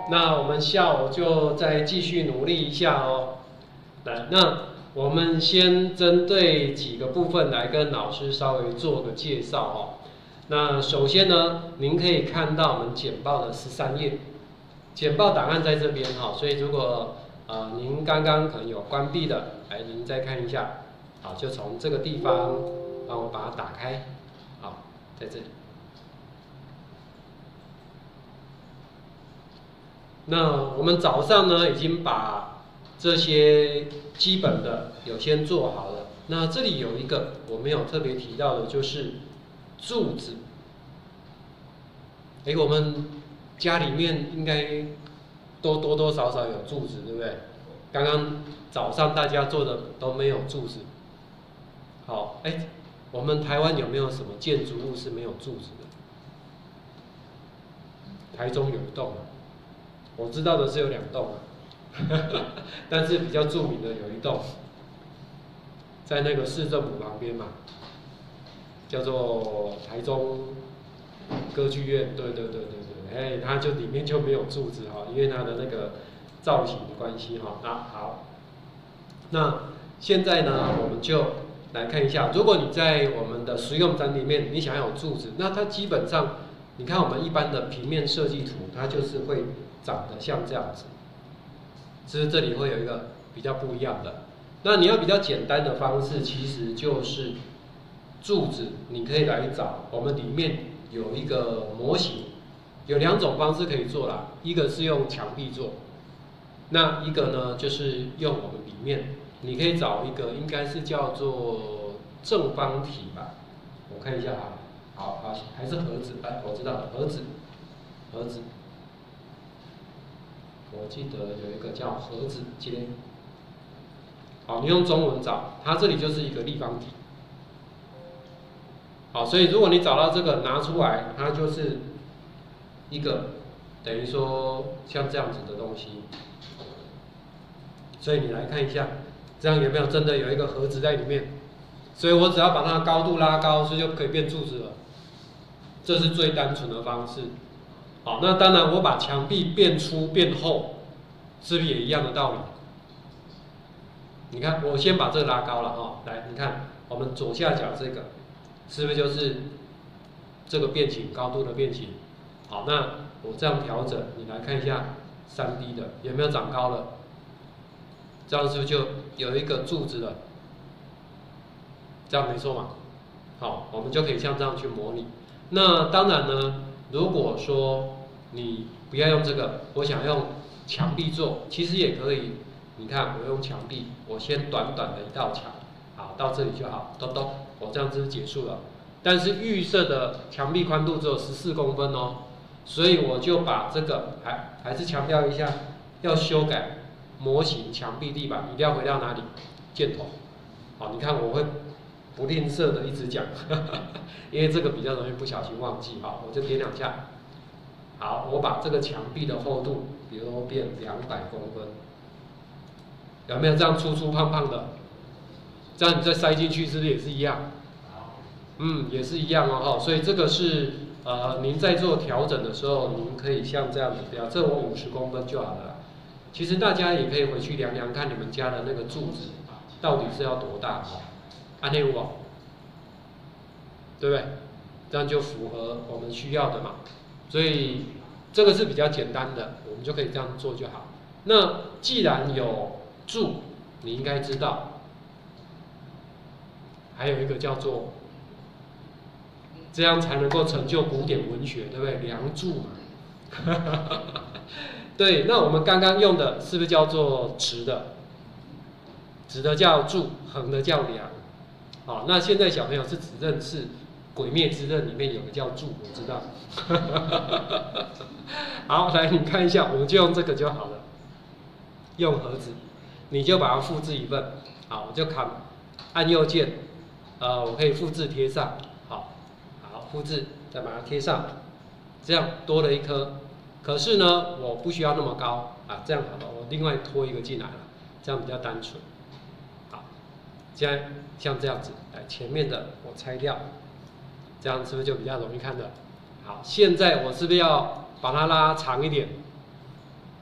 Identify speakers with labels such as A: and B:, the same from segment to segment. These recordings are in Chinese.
A: 那我们下午就再继续努力一下哦。来，那我们先针对几个部分来跟老师稍微做个介绍哦。那首先呢，您可以看到我们简报的13页，简报档案在这边哈，所以如果您刚刚可能有关闭的，来您再看一下，好，就从这个地方帮我把它打开，好，在这里。那我们早上呢，已经把这些基本的有先做好了。那这里有一个我没有特别提到的，就是柱子。我们家里面应该都多多少少有柱子，对不对？刚刚早上大家做的都没有柱子。好，我们台湾有没有什么建筑物是没有柱子的？台中有一栋。我知道的是有2栋，但是比较著名的有一栋，在那个市政府旁边嘛，叫做台中歌剧院。对，它就里面就没有柱子哈，因为它的那个造型的关系哈。好，那现在呢，我们就来看一下，如果你在我们的实用展里面，你想要有柱子，那它基本上，你看我们一般的平面设计图，它就是会长得像这样子，只是这里会有一个比较不一样的。那你要比较简单的方式，其实就是柱子，你可以来找我们里面有一个模型，有2种方式可以做啦，一个是用墙壁做，那一个呢就是用我们里面，你可以找一个应该是叫做正方体吧，我看一下哈，好，还是盒子，我知道了，盒子。我记得有一个叫盒子街，好，你用中文找，它这里就是一个立方体。好，所以如果你找到这个拿出来，它就是一个等于说像这样子的东西。所以你来看一下，这样有没有真的有一个盒子在里面？所以我只要把它的高度拉高，是就可以变柱子了。这是最单纯的方式。好，那当然我把墙壁变粗变厚，是不是也一样的道理？你看，我先把这个拉高了哈，来，你看我们左下角这个，是不是就是这个变形高度的变形？好，那我这样调整，你来看一下3D 的有没有长高了？这样是不是就有一个柱子了？这样没错嘛？好，我们就可以像这样去模拟。那当然呢，如果说你不要用这个，我想用墙壁做，其实也可以。你看，我用墙壁，我先短短的一道墙，好，到这里就好，我这样子结束了。但是预设的墙壁宽度只有14公分哦，所以我就把这个还是强调一下，要修改模型墙壁地板，一定要回到哪里？箭头。好，你看我会不吝啬的一直讲，因为这个比较容易不小心忘记。好，我就点2下。好，我把这个墙壁的厚度，比如说变200公分，有没有这样粗粗胖胖的？这样你再塞进去，是不是也是一样？也是一样哦。所以这个是您在做调整的时候，您可以像这样子标，这我50公分就好了啦。其实大家也可以回去量量看你们家的那个柱子到底是要多大按内网，对不对？这样就符合我们需要的嘛。所以这个是比较简单的，我们就可以这样做就好。那既然有柱，你应该知道，还有一个叫做，这样才能够成就古典文学，对不对？梁柱嘛。对，那我们刚刚用的是不是叫做直的？直的叫柱，横的叫梁。好，那现在小朋友是只认识《鬼灭之刃》里面有个叫柱，我知道。好，来你看一下，我们就用这个就好了。用盒子，你就把它复制一份。好，我就按右键，我可以复制贴上。好，复制，再把它贴上，这样多了一颗。可是呢，我不需要那么高这样好了，我另外拖一个进来了，这样比较单纯。好，现在像这样子，来前面的我拆掉，这样是不是就比较容易看的？好，现在我是不是要把它拉长一点？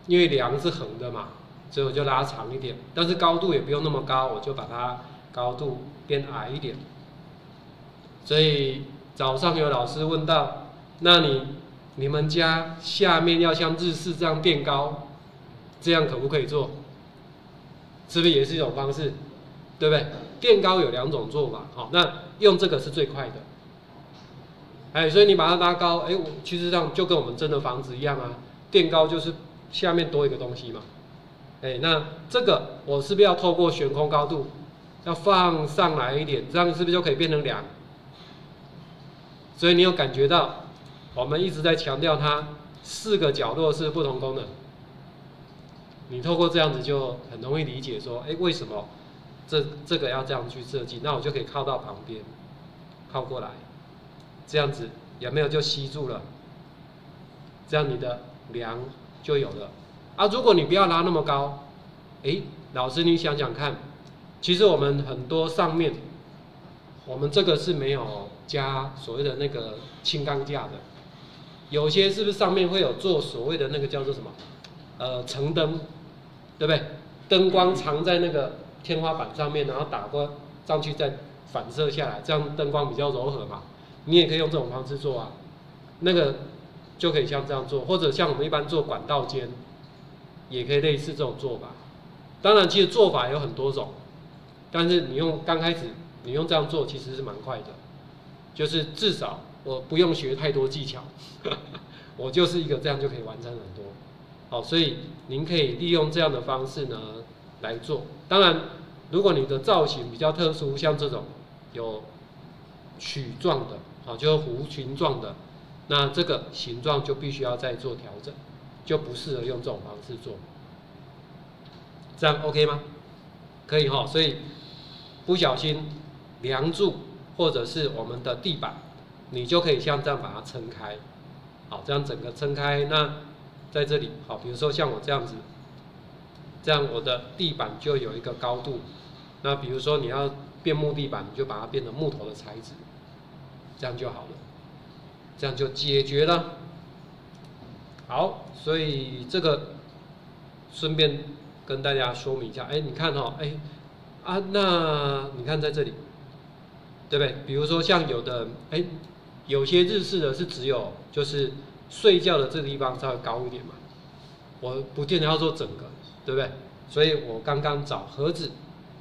A: 因为梁是横的嘛，所以我就拉长一点，但是高度也不用那么高，我就把它高度变矮一点。所以早上有老师问到，那你们家下面要像日式这样垫高，这样可不可以做？是不是也是一种方式？对不对？垫高有2种做法，好，那用这个是最快的。哎，所以你把它拉高，哎，其实上就跟我们真的房子一样啊，垫高就是下面多一个东西嘛。哎，那这个我是不是要透过悬空高度，要放上来一点，这样是不是就可以变成梁？所以你有感觉到，我们一直在强调它4个角落是不同功能。你透过这样子就很容易理解说，哎，为什么这个要这样去设计？那我就可以靠到旁边，靠过来，这样子有没有就吸住了？这样你的梁就有了。啊，如果你不要拉那么高，哎，老师你想想看，其实我们很多上面，我们这个是没有加所谓的那个轻钢架的，有些是不是上面会有做所谓的那个叫做什么？层灯，对不对？灯光藏在那个天花板上面，然后打过上去再反射下来，这样灯光比较柔和嘛。你也可以用这种方式做啊，那个就可以像这样做，或者像我们一般做管道间，也可以类似这种做法。当然，其实做法有很多种，但是你刚开始你用这样做，其实是蛮快的，就是至少我不用学太多技巧，我就是一个这样就可以完成很多。好，所以您可以利用这样的方式呢来做。当然，如果你的造型比较特殊，像这种有曲状的，好，就是弧形状的，那这个形状就必须要再做调整，就不适合用这种方式做。这样 OK 吗？可以哈，所以不小心梁柱或者是我们的地板，你就可以像这样把它撑开，好，这样整个撑开。那在这里，好，比如说像我这样子，这样我的地板就有一个高度。那比如说你要变木地板，你就把它变成木头的材质，这样就好了，这样就解决了。好，所以这个顺便跟大家说明一下，哎，你看哦，哎啊，那你看在这里，对不对？比如说像有的，哎，有些日式的是只有就是睡觉的这个地方稍微高一点嘛，我不见得要做整个，对不对？所以我刚刚找盒子，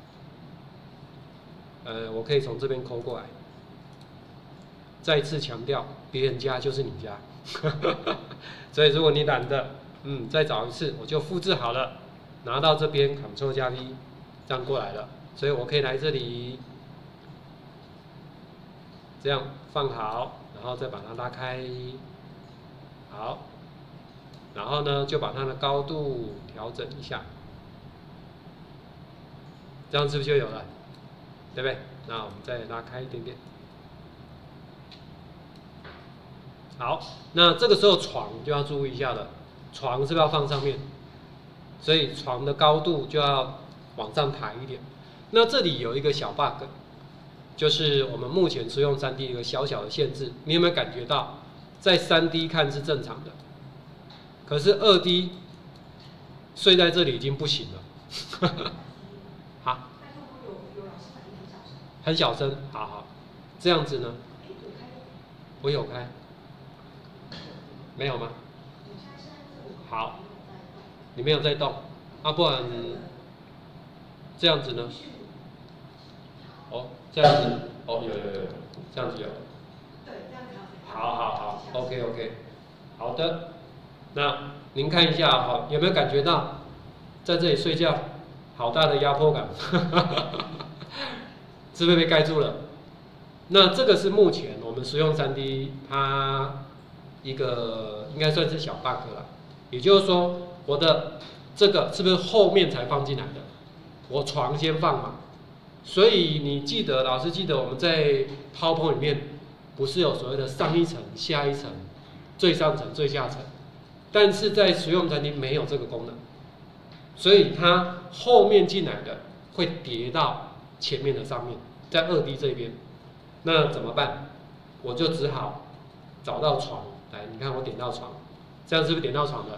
A: 我可以从这边抠过来。再次强调，别人家就是你家，所以如果你懒得，再找一次，我就复制好了，拿到这边 Ctrl 加 V， 这样过来了，所以我可以来这里，这样放好，然后再把它拉开，好，然后呢就把它的高度调整一下，这样是不是就有了？对不对？那我们再拉开一点点。好，那这个时候床就要注意一下了，床是不是要放上面？所以床的高度就要往上抬一点。那这里有一个小 bug， 就是我们目前使用 3D 一个小小的限制，你有没有感觉到，在 3D 看是正常的，可是2D 睡在这里已经不行了。好，很小声，好好，这样子呢？我有开。没有吗？好，你没有在动，啊，不然这样子呢？哦，这样子，哦，有，这样子有。对，这样子。好 ，OK， 好的。那您看一下哈，有没有感觉到在这里睡觉，好大的压迫感，是不是被盖住了？那这个是目前我们使用 3D 它一个应该算是小 bug 了，也就是说，我的这个是不是后面才放进来的？我床先放嘛，所以你记得，老师记得我们在 PowerPoint 里面不是有所谓的上一层、下一层、最上层、最下层，但是在实用3D没有这个功能，所以它后面进来的会叠到前面的上面，在2D 这边，那怎么办？我就只好找到床。来，你看我点到床，这样是不是点到床了？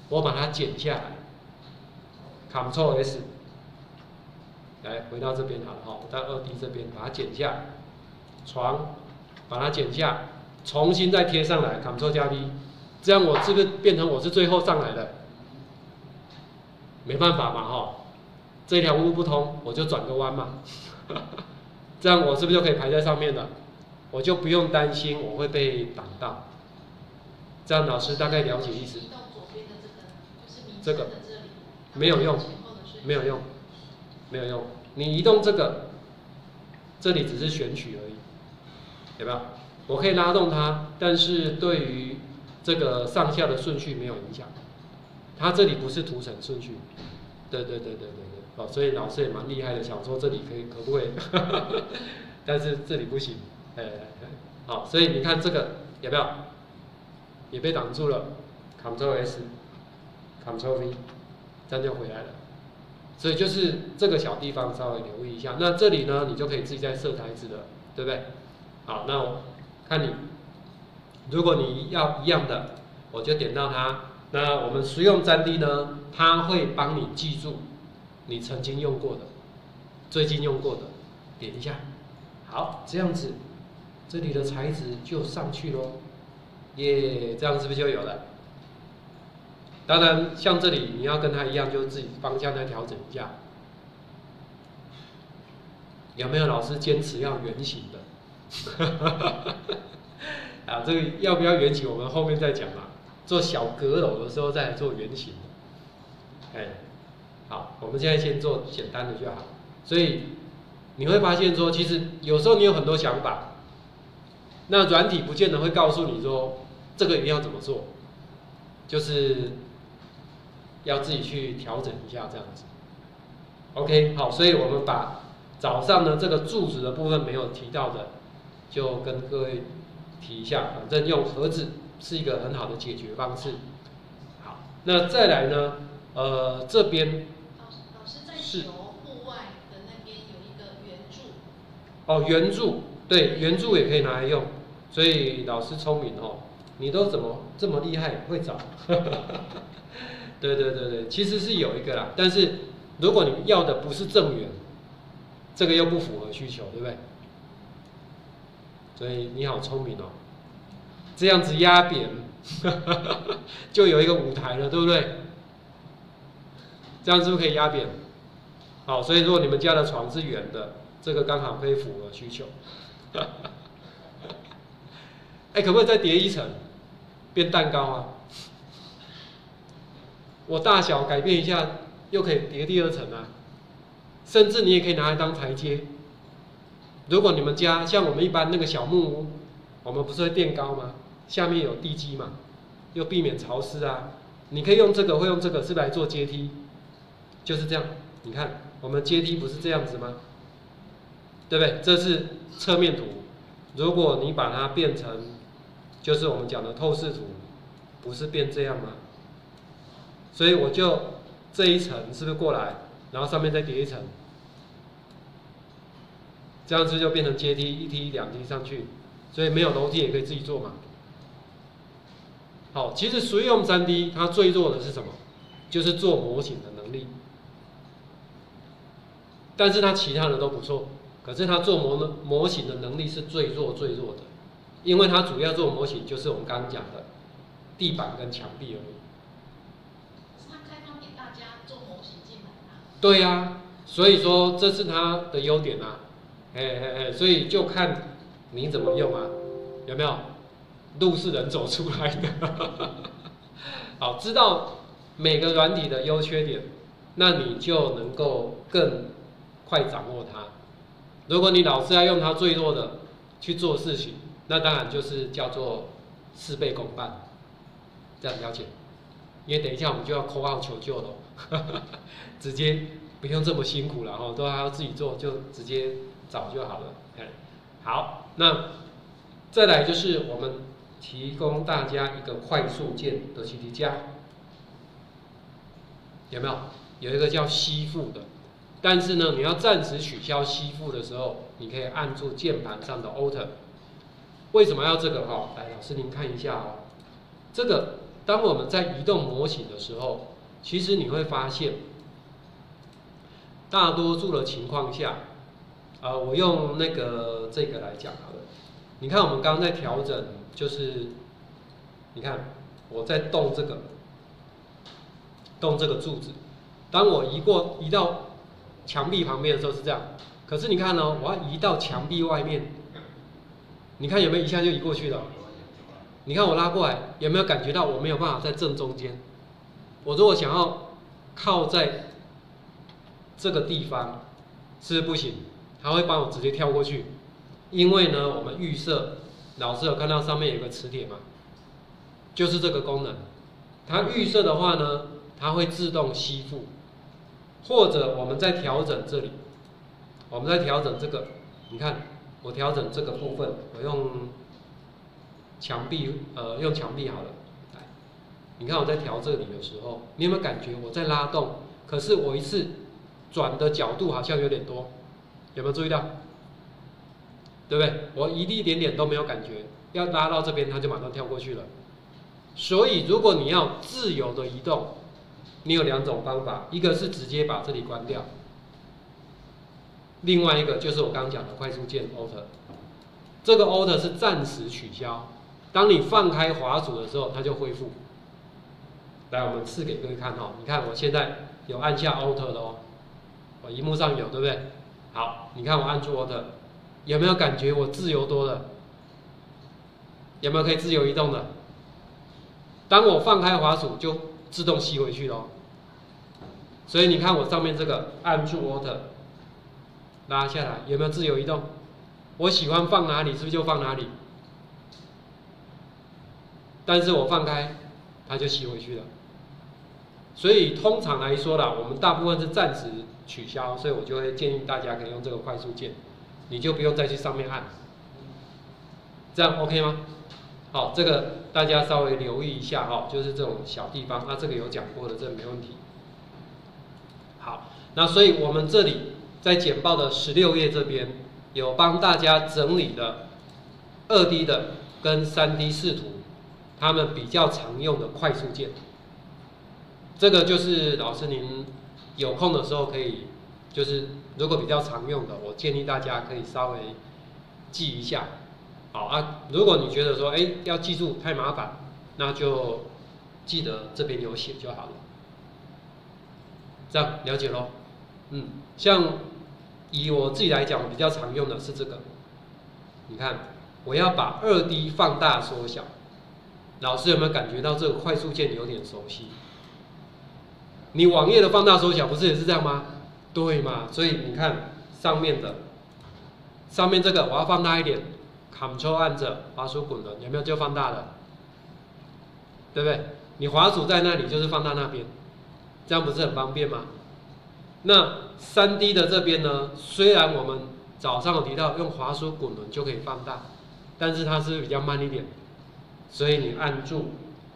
A: 我把它剪下来 ，Ctrl S， 来回到这边好了哈，到2D 这边把它剪下，床把它剪下，重新再贴上来 ，Ctrl 加 V， 这样我是不是变成我是最后上来的？没办法嘛哈，这条路不通，我就转个弯嘛，这样我是不是就可以排在上面了？我就不用担心我会被挡到。这样老师大概了解意思。这个没有用，没有用，没有用。你移动这个，这里只是选取而已，有没有？我可以拉动它，但是对于这个上下的顺序没有影响。它这里不是图层顺序。对。哦，所以老师也蛮厉害的，想说这里可不可以，但是这里不行。好，所以你看这个有没有？也被挡住了 ，Ctrl S，Ctrl V， 这样就回来了。所以就是这个小地方稍微留意一下。那这里呢，你就可以自己再设台子了，对不对？好，那我看你，如果你要一样的，我就点到它。那我们实用3D 呢，它会帮你记住你曾经用过的、最近用过的，点一下。好，这样子，这里的材质就上去咯。耶，这样是不是就有了？当然，像这里你要跟它一样，就自己方向再调整一下。有没有老师坚持要圆形的？啊，这个要不要圆形，我们后面再讲嘛。做小阁楼的时候再来做圆形。好，我们现在先做简单的就好。所以你会发现说，其实有时候你有很多想法。那软体不见得会告诉你说这个一定要怎么做，就是要自己去调整一下这样子。OK， 好，所以我们把早上呢这个柱子的部分没有提到的，就跟各位提一下，反正用盒子是一个很好的解决方式。好，那再来呢，这边
B: 老师在球户外的那边有一个圆柱。
A: 哦，圆柱。对，圆柱也可以拿来用，所以老师聪明哦，你都怎么这么厉害，会找？对，其实是有一个啦，但是如果你要的不是正圆，这个又不符合需求，对不对？所以你好聪明哦，这样子压扁，就有一个舞台了，对不对？这样是不是可以压扁？好，所以如果你们家的床是圆的，这个刚好可以符合需求。可不可以再叠一层，变蛋糕啊？我大小改变一下，又可以叠第2层啊。甚至你也可以拿来当台阶。如果你们家像我们一般那个小木屋，我们不是会垫高吗？下面有地基嘛，又避免潮湿啊。你可以用这个，会用这个是来做阶梯，就是这样。你看，我们阶梯不是这样子吗？对不对？这是侧面图。如果你把它变成，就是我们讲的透视图，不是变这样吗？所以我就这一层是不是过来，然后上面再叠一层，这样子就变成阶梯，1梯2梯上去。所以没有楼梯也可以自己做嘛。好，其实实用3D 它最弱的是什么？就是做模型的能力。但是它其他的都不错。可是它做模型的能力是最弱的，因为它主要做模型就是我们刚刚讲的地板跟墙壁而已。
B: 是它开放给大家做模型进来啊？
A: 对呀，所以说这是它的优点啊，所以就看你怎么用啊，有没有？路是人走出来的。好，知道每个软体的优缺点，那你就能够更快掌握它。如果你老是要用它最弱的去做事情，那当然就是叫做事倍功半，这样了解？因为等一下我们就要call out求救了，直接不用这么辛苦了哈，都还要自己做，就直接找就好了。好，那再来就是我们提供大家一个快速键的习题家，有没有？有一个叫吸附的。但是呢，你要暂时取消吸附的时候，你可以按住键盘上的 Alt。为什么要这个？来，老师您看一下哦。这个当我们在移动模型的时候，其实你会发现，大多数的情况下，我用这个来讲好了。你看我们刚刚在调整，就是你看我在动这个柱子，当我移到墙壁旁边的时候是这样，可是你看哦，我要移到墙壁外面，你看有没有一下就移过去了？你看我拉过来，有没有感觉到我没有办法在正中间？我如果想要靠在这个地方，是不是不行？它会帮我直接跳过去，因为呢，我们预设老师有看到上面有个磁铁嘛，就是这个功能。它预设的话呢，它会自动吸附，或者我们在调整这里，我们在调整这个，你看我调整这个部分，我用墙壁用墙壁好了，来，你看我在调这里的时候，你有没有感觉我在拉动？可是我一次转的角度好像有点多，有没有注意到？对不对？我移一点点都没有感觉，要拉到这边它就马上跳过去了。所以如果你要自由的移动，你有2种方法，一个是直接把这里关掉，另外一个就是我刚刚讲的快速键 Alt。这个 Alt 是暂时取消，当你放开滑鼠的时候，它就恢复。来，我们试给各位看哈，你看我现在有按下 Alt 了哦，我荧幕上有，对不对？好，你看我按住 Alt， 有没有感觉我自由多了？有没有可以自由移动的？当我放开滑鼠，就自动吸回去咯。所以你看我上面这个按住 Alt， 拉下来，有没有自由移动？我喜欢放哪里，是不是就放哪里？但是我放开，它就吸回去了。所以通常来说啦，我们大部分是暂时取消，所以我就会建议大家可以用这个快速键，你就不用再去上面按，这样 OK 吗？好，这个大家稍微留意一下哈，就是这种小地方，这个有讲过的，这个没问题。好，那所以我们这里在简报的16页这边有帮大家整理了2D 的跟3D 视图，他们比较常用的快速键。这个就是老师您有空的时候可以，就是如果比较常用的，我建议大家可以稍微记一下。好如果你觉得说，要记住太麻烦，那就记得这边有写就好了。这样了解咯。像以我自己来讲，我比较常用的是这个。你看，我要把2D 放大缩小，老师有没有感觉到这个快速键有点熟悉？你网页的放大缩小不是也是这样吗？对嘛，所以你看上面这个我要放大一点 ，Ctrl 按着滑鼠滚轮，有没有就放大了？对不对？你滑鼠在那里就是放大那边，这样不是很方便吗？那3D 的这边呢，虽然我们早上有提到用滑鼠滚轮就可以放大，但是它是比较慢一点，所以你按住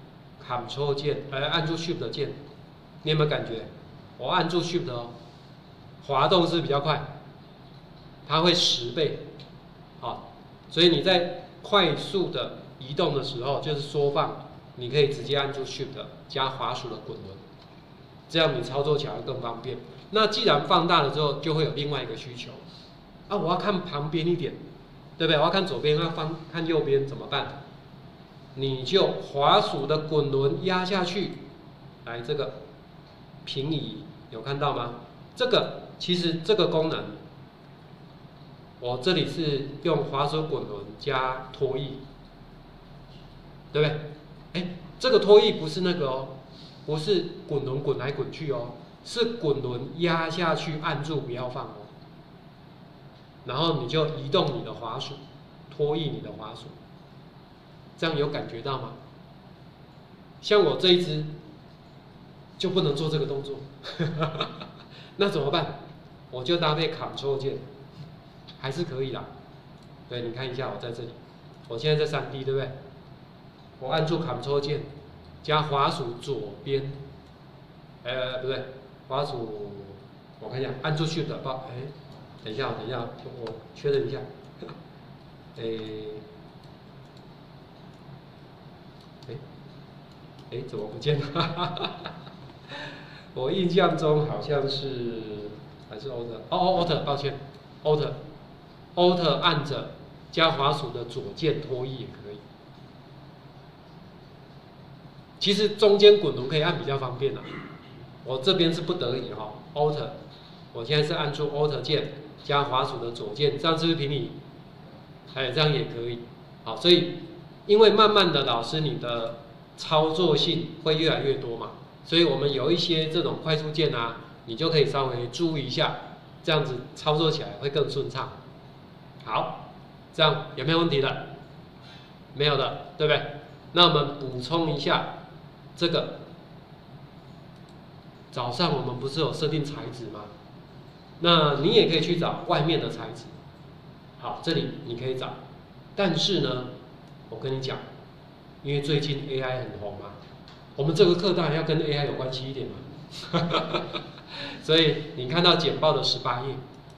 A: Ctrl 键，按住 Shift 键。你有没有感觉？我按住 Shift 哦，滑动是比较快，它会10倍，好，所以你在快速的移动的时候，就是缩放，你可以直接按住 Shift 加滑鼠的滚轮，这样你操作起来会更方便。那既然放大了之后，就会有另外一个需求，我要看旁边一点，对不对？我要看左边，要看右边怎么办？你就滑鼠的滚轮压下去，来这个。平移有看到吗？这个其实这个功能，我这里是用滑鼠滚轮加拖曳，对不对？这个拖曳不是那个哦，不是滚轮滚来滚去哦，是滚轮压下去按住不要放哦，然后你就移动你的滑鼠，拖曳你的滑鼠，这样有感觉到吗？像我这一只。就不能做这个动作，那怎么办？我就搭配 Ctrl 键，还是可以啦。对，你看一下我在这里，我现在在3D， 对不对？我按住 Ctrl 键，加滑鼠左边，不对，滑鼠，我看一下，按住 Shift 等一下，我确认一下， 哎，怎么不见了？我印象中好像是还是 Alt， 哦 Alt， 抱歉 Alt 按着加滑鼠的左键拖曳也可以。其实中间滚轮可以按比较方便啦，我这边是不得已哈 Alt， 我现在是按住 Alt 键加滑鼠的左键，这样是不是平移？哎，这样也可以。好，所以因为慢慢的老师你的操作性会越来越多嘛，所以我们有一些这种快速键啊，你就可以稍微注意一下，这样子操作起来会更顺畅。好，这样有没有问题的？没有的，对不对？那我们补充一下。这个早上我们不是有设定材质吗？那你也可以去找外面的材质。好，这里你可以找，但是呢，我跟你讲，因为最近 AI 很红嘛，我们这个课当然要跟 AI 有关系一点嘛。所以你看到简报的18页，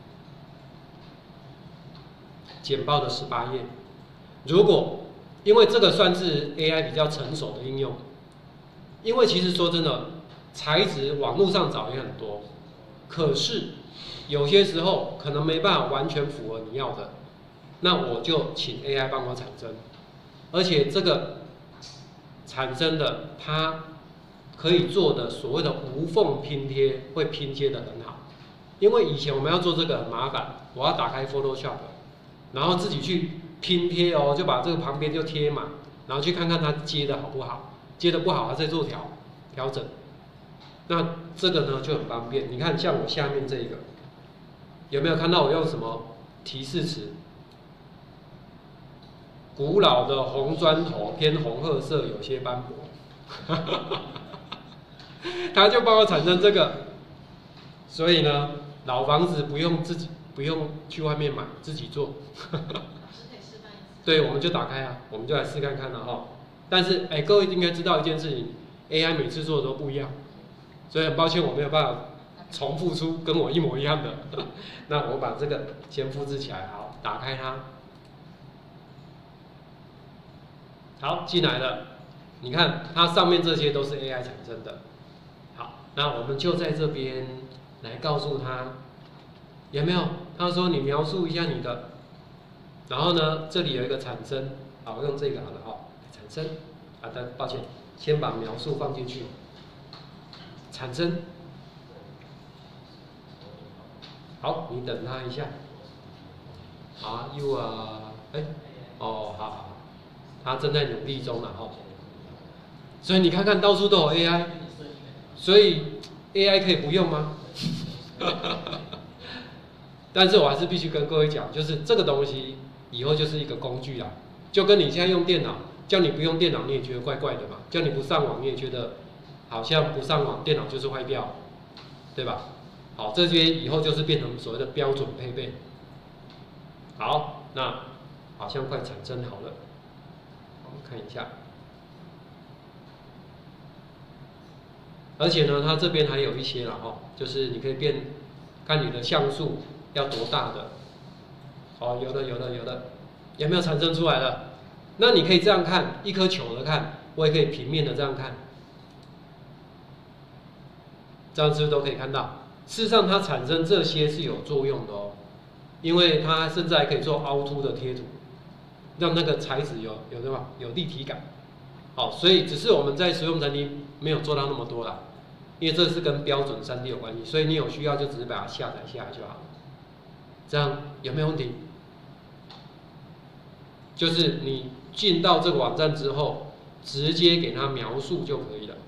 A: 简报的18页，如果因为这个算是 AI 比较成熟的应用。因为其实说真的，材质网络上找也很多，可是有些时候可能没办法完全符合你要的，那我就请 AI 帮我产生，而且这个产生的它可以做的所谓的无缝拼贴，会拼贴的很好。因为以前我们要做这个很麻烦，我要打开 Photoshop， 然后自己去拼贴哦，就把这个旁边就贴满，然后去看看它接的好不好。接的不好，还再做调整。那这个呢就很方便。你看，像我下面这个，有没有看到我用什么提示词？古老的红砖头偏红褐色，有些斑驳。他就帮我产生这个。所以呢，老房子不用去外面买，自己做。对，我们就打开啊，我们就来试看看了哈。但是，各位应该知道一件事情 ，AI 每次做的都不一样，所以很抱歉我没有办法重复出跟我一模一样的。那我把这个先复制起来，好，打开它，好，进来了。你看，它上面这些都是 AI 产生的。好，那我们就在这边来告诉他，有没有？他说你描述一下你的，然后呢，这里有一个产生，好，我用这个好了哈。产生，抱歉，先把描述放进去。产生，好，你等他一下。好 ，you 啊，好，他正在努力中了哈。所以你看看到处都有 AI， 所以 AI 可以不用吗？但是我还是必须跟各位讲，就是这个东西以后就是一个工具啦，就跟你现在用电脑。叫你不用电脑，你也觉得怪怪的嘛？叫你不上网，你也觉得好像不上网，电脑就是坏掉，对吧？好，这些以后就是变成所谓的标准配备。好，那好像快产生好了，我们看一下。而且呢，它这边还有一些啦哈，就是你可以看你的像素要多大的。哦，有的，有没有产生出来了？那你可以这样看，一颗球的看，我也可以平面的这样看，这样是不是都可以看到？事实上，它产生这些是有作用的哦，因为它甚至还可以做凹凸的贴图，让那个材质有立体感。好，所以只是我们在实用3D没有做到那么多啦，因为这是跟标准3D 有关系，所以你有需要就只是把它下载下来就好了。这样有没有问题？就是你进到这个网站之后，直接给它描述就可以了。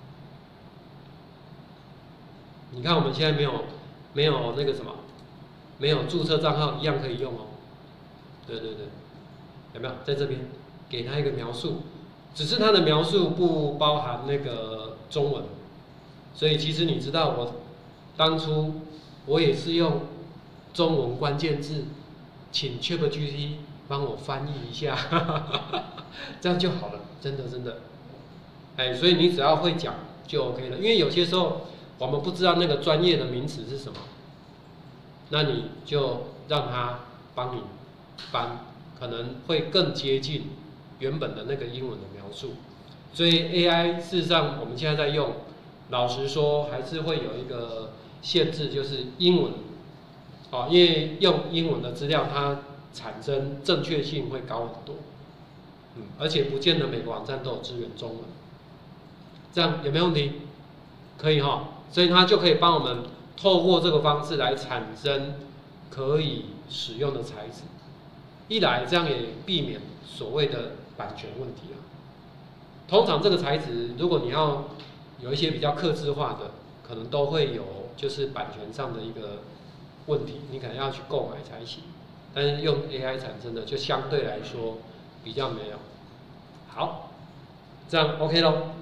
A: 你看我们现在没有那个什么，没有注册账号一样可以用哦。对，有没有在这边给它一个描述？只是它的描述不包含那个中文，所以其实你知道我当初我也是用中文关键字，请 ChatGPT 帮我翻译一下，这样就好了，真的。所以你只要会讲就 OK 了，因为有些时候我们不知道那个专业的名词是什么，那你就让他帮你翻，可能会更接近原本的那个英文的描述。 所以 AI 事实上我们现在在用，老实说还是会有一个限制，就是英文，因为用英文的资料它产生正确性会高很多，而且不见得每个网站都有支援中文，这样有没有问题？可以哈，所以它就可以帮我们透过这个方式来产生可以使用的材质，一来这样也避免所谓的版权问题啊。通常这个材质，如果你要有一些比较客制化的，可能都会有就是版权上的一个问题，你可能要去购买才行。但是用 AI 产生的，就相对来说比较没有。好，这样 OK 咯。